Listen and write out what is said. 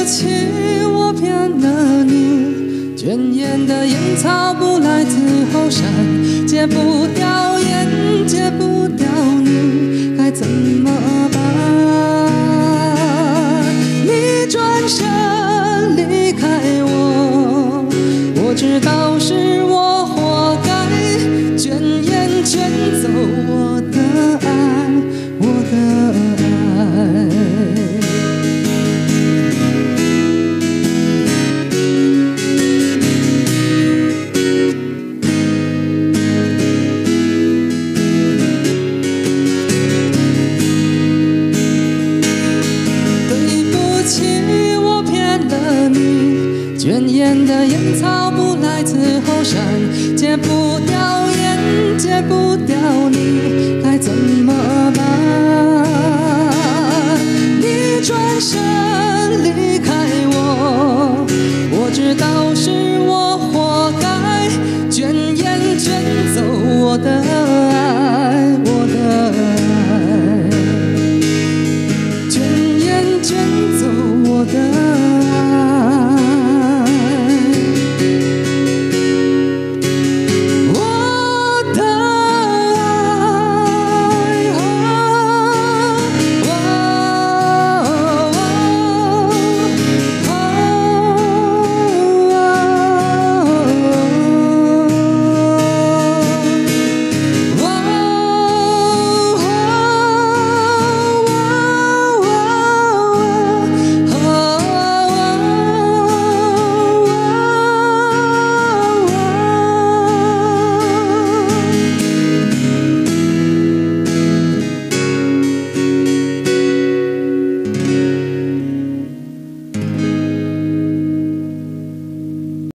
起，我骗了你，卷烟的烟草不来自后山，戒不掉烟，戒不掉你，该怎么办？你转身离开我，我知道是我活该，卷烟卷走我的爱，我的爱。卷烟的烟草不来自后山，戒不掉烟，戒不掉你，该怎么办？你转身离开我，我知道是我活该，卷烟卷走我的爱，我的爱，卷烟卷走我的爱。